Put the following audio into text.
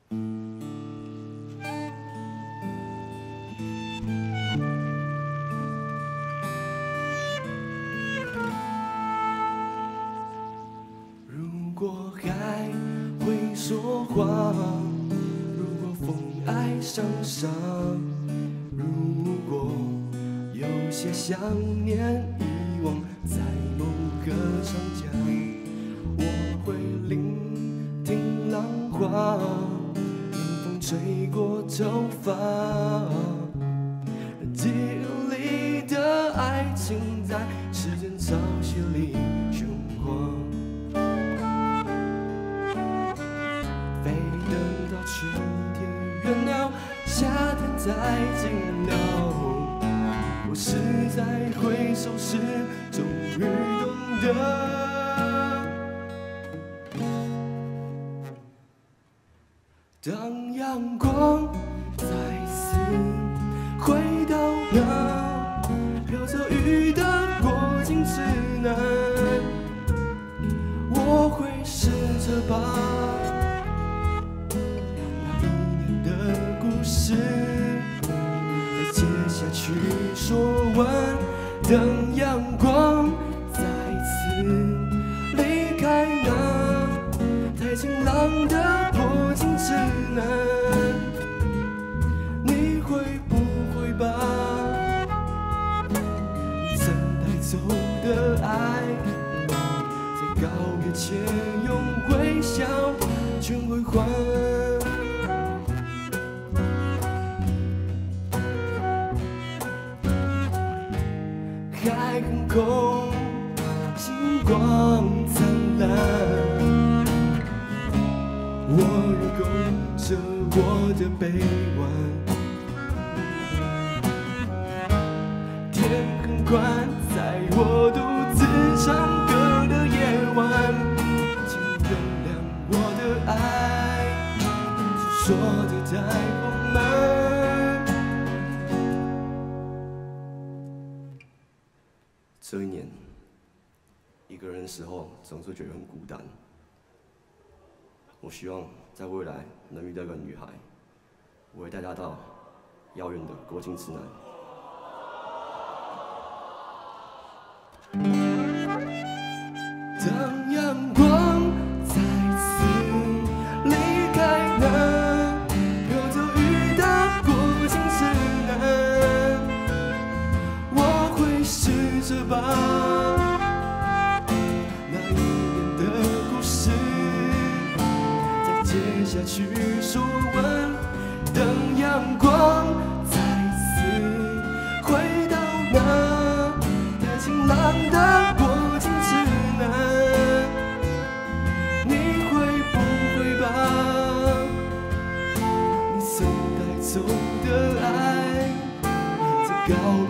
如果海会说话，如果风爱上沙，如果有些想念遗忘在某个长假，我会聆听浪花，让风吹过头发，记忆里的爱情在时间潮汐里喧哗。 非等到春天远了，夏天才近了。我是在回首时，终于懂得。当阳光再次回到那飘着雨的过境之南，我会试着把。 再接下去说完，等阳光再次离开那太晴朗的破镜之南，你会不会把你曾带走的爱，在告别前用微笑全归还？ 海很空，星光灿烂。我仍勾着我的臂弯。天很宽，在我独自唱歌的夜晚，请原谅我的爱，是说的太丰满。 这一年，一个人的时候总是觉得很孤单。我希望在未来能遇到一个女孩，我会带她到遥远的国境之南。当阳光再次离开那飘着雨的国境之南，我会试着把那一年的故事再接下去说完。等阳光再次回到那太晴朗的国境之南，你会不会把你曾带走的爱再告？